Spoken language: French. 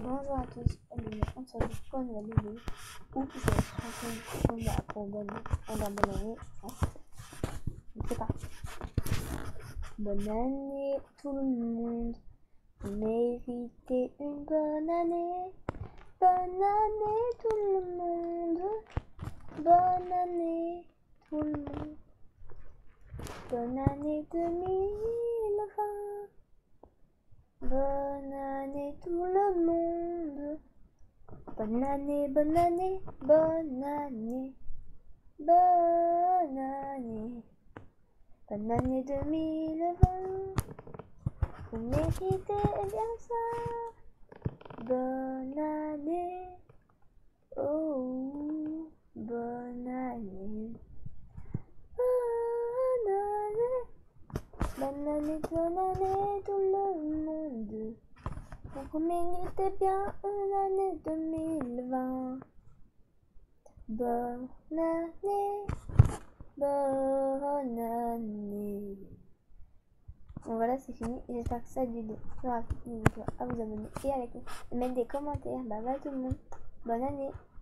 Bonjour à tous, bienvenue on se retrouve pour une nouvelle vidéo où je vais raconter pour bonne année, c'est parti. Bonne année tout le monde, vous méritez une bonne année. Bonne année tout le monde, bonne année tout le monde. Bonne année 2020. Bonne année tout le monde. Bonne année, bonne année, bonne année. Bonne année. Bonne année 2020. Vous méritez bien ça. Bonne année. Oh, bonne année. Bonne année. Bonne année tout le monde. Vous méritez bien une année 2020. Bonne année. Bonne année. Bon voilà, c'est fini. J'espère que cette vidéo sera à vous abonner et à liker. Et mettre des commentaires. Bye bye tout le monde. Bonne année.